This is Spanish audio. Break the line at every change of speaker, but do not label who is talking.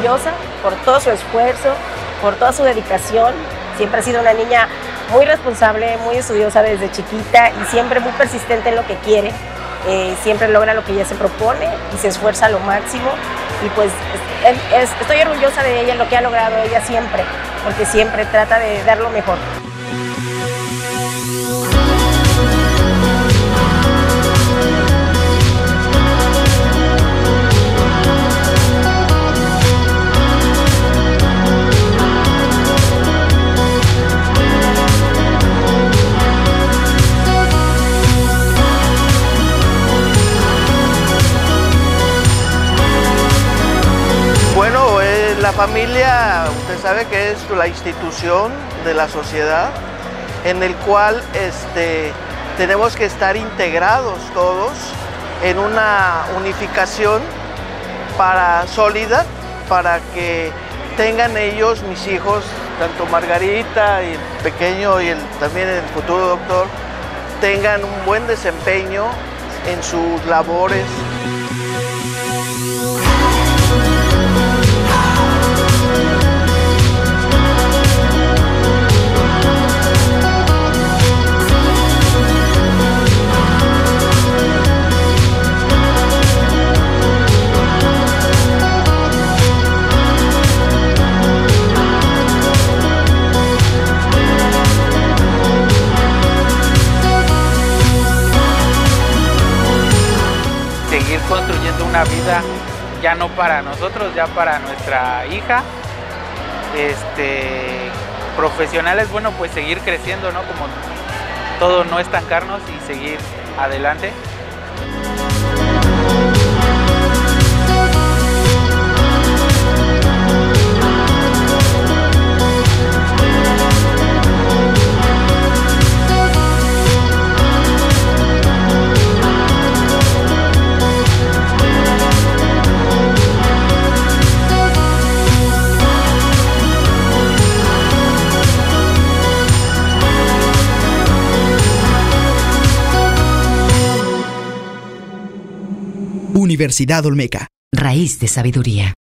orgullosa por todo su esfuerzo, por toda su dedicación. Siempre ha sido una niña muy responsable, muy estudiosa desde chiquita y siempre muy persistente en lo que quiere. Siempre logra lo que ella se propone y se esfuerza a lo máximo. Y pues estoy orgullosa de ella, lo que ha logrado ella siempre, porque siempre trata de dar lo mejor.
La familia, usted sabe que es la institución de la sociedad en el cual tenemos que estar integrados todos en una unificación sólida para que tengan ellos, mis hijos, tanto Margarita y el pequeño y también el futuro doctor, tengan un buen desempeño en sus labores.
Seguir construyendo una vida ya no para nosotros, ya para nuestra hija. Profesionales, bueno, pues seguir creciendo, ¿no? Como todo, no estancarnos y seguir adelante.
Universidad Olmeca.
Raíz de sabiduría.